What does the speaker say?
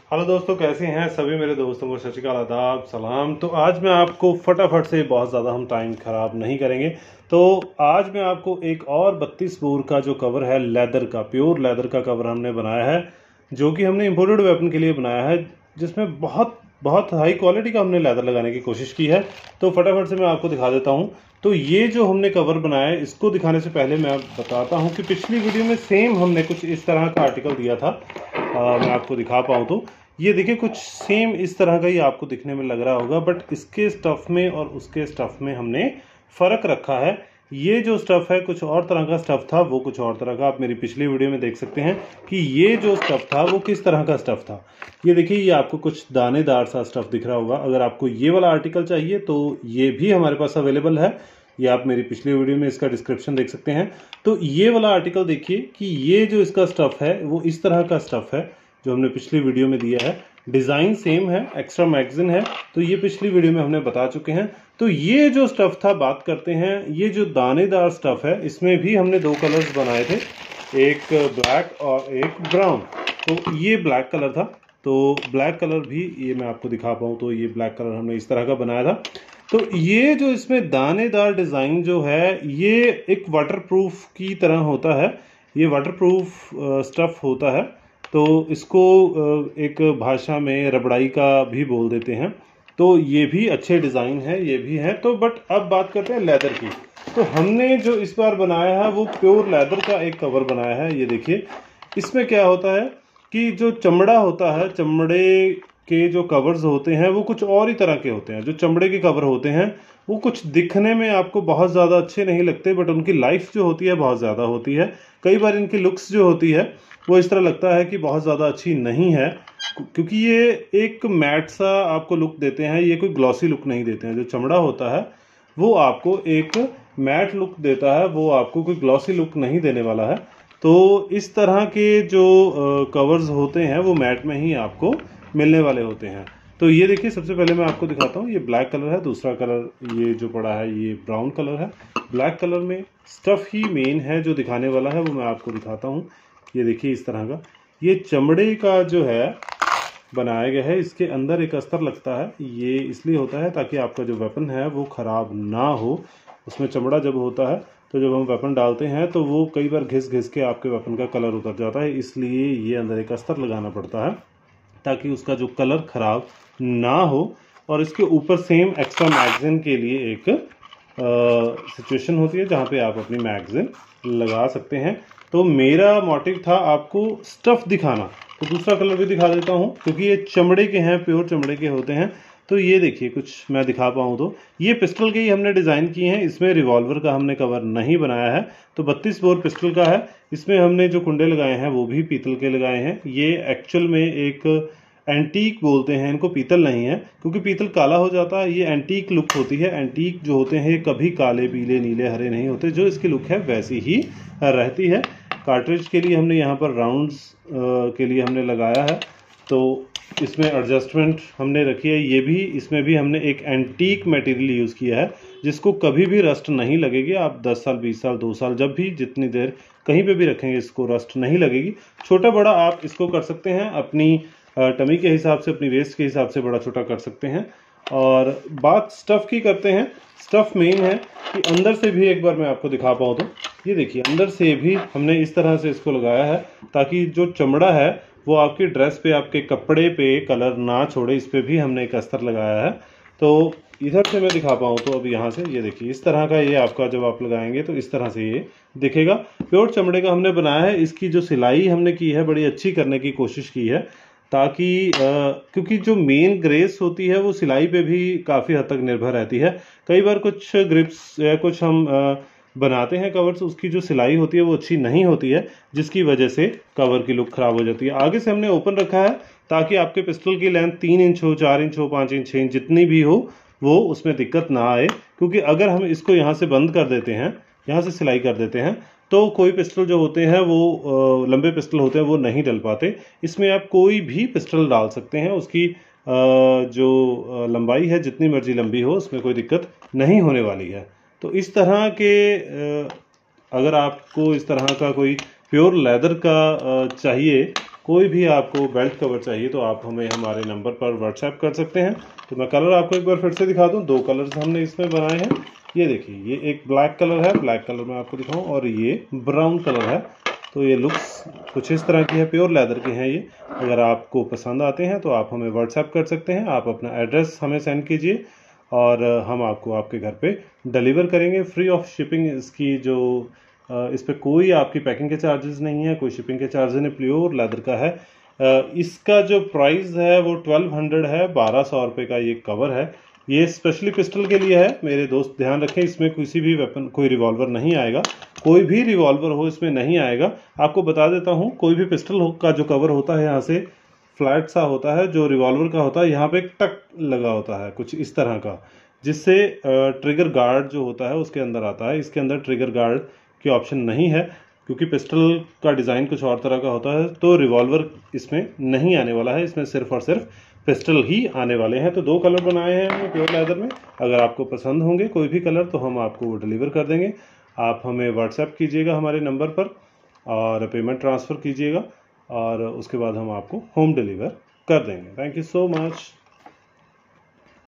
Hello दोस्तों, कैसे हैं सभी मेरे दोस्तों को? सत श्री अकाल, आदाब, सलाम। तो आज मैं आपको फटाफट से, बहुत ज़्यादा हम टाइम ख़राब नहीं करेंगे, तो आज मैं आपको एक और 32 बोर का जो कवर है, लेदर का, प्योर लेदर का कवर हमने बनाया है, जो कि हमने इम्पोर्टेड वेपन के लिए बनाया है, जिसमें बहुत बहुत हाई क्वालिटी का हमने लेदर लगाने की कोशिश की है। तो फटाफट से मैं आपको दिखा देता हूँ। तो ये जो हमने कवर बनाया है, इसको दिखाने से पहले मैं बताता हूँ कि पिछली वीडियो में सेम हमने कुछ इस तरह का आर्टिकल दिया था। मैं आपको दिखा पाऊँ तो ये देखिए, कुछ सेम इस तरह का ही आपको दिखने में लग रहा होगा, बट इसके स्टफ़ में और उसके स्टफ़ में हमने फ़र्क रखा है। ये जो स्टफ़ है कुछ और तरह का स्टफ़ था, वो कुछ और तरह का। आप मेरी पिछली वीडियो में देख सकते हैं कि ये जो स्टफ़ था वो किस तरह का स्टफ़ था। ये देखिए, ये आपको कुछ दानेदार सा स्टफ़ दिख रहा होगा। अगर आपको ये वाला आर्टिकल चाहिए तो ये भी हमारे पास अवेलेबल है। ये आप मेरी पिछली वीडियो में इसका डिस्क्रिप्शन देख सकते हैं। तो ये वाला आर्टिकल देखिए कि ये जो इसका स्टफ़ है वो इस तरह का स्टफ़ है जो हमने पिछली वीडियो में दिया है। डिज़ाइन सेम है, एक्स्ट्रा मैगजीन है, तो ये पिछली वीडियो में हमने बता चुके हैं। तो ये जो स्टफ़ था, बात करते हैं, ये जो दानेदार स्टफ़ है, इसमें भी हमने दो कलर्स बनाए थे, एक ब्लैक और एक ब्राउन। तो ये ब्लैक कलर था, तो ब्लैक कलर भी ये मैं आपको दिखा पाऊँ तो ये ब्लैक कलर हमने इस तरह का बनाया था। तो ये जो इसमें दानेदार डिज़ाइन जो है, ये एक वाटरप्रूफ की तरह होता है। ये वाटरप्रूफ स्टफ़ होता है, तो इसको एक भाषा में रबड़ाई का भी बोल देते हैं। तो ये भी अच्छे डिज़ाइन है, ये भी है। तो बट अब बात करते हैं लेदर की। तो हमने जो इस बार बनाया है वो प्योर लेदर का एक कवर बनाया है। ये देखिए, इसमें क्या होता है कि जो चमड़ा होता है, चमड़े के जो कवर्स होते हैं वो कुछ और ही तरह के होते हैं। जो चमड़े के कवर होते हैं वो कुछ दिखने में आपको बहुत ज़्यादा अच्छे नहीं लगते, बट उनकी लाइफ जो होती है बहुत ज़्यादा होती है। कई बार इनकी लुक्स जो होती है वो इस तरह लगता है कि बहुत ज़्यादा अच्छी नहीं है, क्योंकि ये एक मैट सा आपको लुक देते हैं, ये कोई ग्लॉसी लुक नहीं देते हैं। जो चमड़ा होता है वो आपको एक मैट लुक देता है, वो आपको कोई ग्लॉसी लुक नहीं देने वाला है। तो इस तरह के जो कवर्स होते हैं वो मैट में ही आपको मिलने वाले होते हैं। तो ये देखिए, सबसे पहले मैं आपको दिखाता हूँ। ये ब्लैक कलर है, दूसरा कलर ये जो पड़ा है ये ब्राउन कलर है। ब्लैक कलर में स्टफ़ ही मेन है जो दिखाने वाला है, वो मैं आपको दिखाता हूँ। ये देखिए, इस तरह का ये चमड़े का जो है बनाया गया है। इसके अंदर एक अस्तर लगता है, ये इसलिए होता है ताकि आपका जो वेपन है वो ख़राब ना हो। उसमें चमड़ा जब होता है तो जब हम वेपन डालते हैं तो वो कई बार घिस घिस के आपके वेपन का कलर उतर जाता है, इसलिए ये अंदर एक अस्तर लगाना पड़ता है ताकि उसका जो कलर ख़राब ना हो। और इसके ऊपर सेम एक्स्ट्रा मैगज़ीन के लिए एक सिचुएशन होती है जहाँ पे आप अपनी मैगज़ीन लगा सकते हैं। तो मेरा मोटिव था आपको स्टफ़ दिखाना, तो दूसरा कलर भी दिखा देता हूँ, क्योंकि ये चमड़े के हैं, प्योर चमड़े के होते हैं। तो ये देखिए, कुछ मैं दिखा पाऊँ तो ये पिस्टल के ही हमने डिज़ाइन किए हैं। इसमें रिवॉल्वर का हमने कवर नहीं बनाया है। तो 32 बोर पिस्टल का है। इसमें हमने जो कुंडे लगाए हैं वो भी पीतल के लगाए हैं। ये एक्चुअल में एक एंटीक बोलते हैं इनको, पीतल नहीं है, क्योंकि पीतल काला हो जाता है। ये एंटीक लुक होती है। एंटीक जो होते हैं कभी काले, पीले, नीले, हरे नहीं होते। जो इसकी लुक है वैसी ही रहती है। कार्ट्रिज के लिए हमने यहाँ पर राउंड्स के लिए हमने लगाया है, तो इसमें एडजस्टमेंट हमने रखी है। ये भी, इसमें भी हमने एक एंटीक मटेरियल यूज़ किया है जिसको कभी भी रस्ट नहीं लगेगी। आप 10 साल, 20 साल, 2 साल, जब भी, जितनी देर कहीं पे भी रखेंगे इसको रस्ट नहीं लगेगी। छोटा बड़ा आप इसको कर सकते हैं, अपनी टमी के हिसाब से, अपनी वेस्ट के हिसाब से बड़ा छोटा कर सकते हैं। और बात स्टफ़ की करते हैं। स्टफ़ मेन है कि अंदर से भी एक बार मैं आपको दिखा पाऊँ तो ये देखिए, अंदर से भी हमने इस तरह से इसको लगाया है ताकि जो चमड़ा है वो आपकी ड्रेस पे, आपके कपड़े पे कलर ना छोड़े। इस पर भी हमने एक अस्तर लगाया है। तो इधर से मैं दिखा पाऊँ तो अब यहाँ से ये देखिए, इस तरह का ये आपका जब आप लगाएंगे तो इस तरह से ये दिखेगा। प्योर चमड़े का हमने बनाया है। इसकी जो सिलाई हमने की है बड़ी अच्छी करने की कोशिश की है, ताकि क्योंकि जो मेन ग्रेस होती है वो सिलाई पे भी काफ़ी हद तक निर्भर रहती है। कई बार कुछ ग्रिप्स या कुछ हम बनाते हैं कवर्स, उसकी जो सिलाई होती है वो अच्छी नहीं होती है, जिसकी वजह से कवर की लुक ख़राब हो जाती है। आगे से हमने ओपन रखा है ताकि आपके पिस्टल की लेंथ 3 इंच हो, 4 इंच हो, 5 इंच, 6 इंच, जितनी भी हो, वो उसमें दिक्कत ना आए। क्योंकि अगर हम इसको यहाँ से बंद कर देते हैं, यहाँ से सिलाई कर देते हैं, तो कोई पिस्टल जो होते हैं वो लंबे पिस्टल होते हैं, वो नहीं डल पाते। इसमें आप कोई भी पिस्टल डाल सकते हैं, उसकी जो लंबाई है जितनी मर्जी लंबी हो, उसमें कोई दिक्कत नहीं होने वाली है। तो इस तरह के अगर आपको इस तरह का कोई प्योर लेदर का चाहिए कोई भी आपको बेल्ट कवर चाहिए तो आप हमें हमारे नंबर पर व्हाट्सएप कर सकते हैं। तो मैं कलर आपको एक बार फिर से दिखा दूं। 2 कलर्स हमने इसमें बनाए हैं। ये देखिए, ये एक ब्लैक कलर है, ब्लैक कलर मैं आपको दिखाऊं, और ये ब्राउन कलर है। तो ये लुक्स कुछ इस तरह की है, प्योर लेदर के हैं ये। अगर आपको पसंद आते हैं तो आप हमें व्हाट्सएप कर सकते हैं। आप अपना एड्रेस हमें सेंड कीजिए और हम आपको आपके घर पे डिलीवर करेंगे फ्री ऑफ शिपिंग। इसकी जो इस पे कोई आपकी पैकिंग के चार्जेस नहीं है, कोई शिपिंग के चार्जेस नहीं, प्योर लेदर का है। इसका जो प्राइस है वो 1200 है, 1200 रुपये का ये कवर है। ये स्पेशली पिस्टल के लिए है मेरे दोस्त, ध्यान रखें। इसमें किसी भी वेपन, कोई रिवॉल्वर नहीं आएगा, कोई भी रिवॉल्वर हो इसमें नहीं आएगा। आपको बता देता हूँ, कोई भी पिस्टल का जो कवर होता है यहाँ से फ्लैट सा होता है, जो रिवॉल्वर का होता है यहाँ पे एक टक लगा होता है कुछ इस तरह का, जिससे ट्रिगर गार्ड जो होता है उसके अंदर आता है। इसके अंदर ट्रिगर गार्ड की ऑप्शन नहीं है, क्योंकि पिस्टल का डिज़ाइन कुछ और तरह का होता है। तो रिवॉल्वर इसमें नहीं आने वाला है, इसमें सिर्फ और सिर्फ पिस्टल ही आने वाले हैं। तो 2 कलर बनाए हैं हमने प्योर लेदर में। अगर आपको पसंद होंगे कोई भी कलर तो हम आपको वो डिलीवर कर देंगे। आप हमें व्हाट्सएप कीजिएगा हमारे नंबर पर और पेमेंट ट्रांसफ़र कीजिएगा, और उसके बाद हम आपको होम डिलीवर कर देंगे। Thank you so much.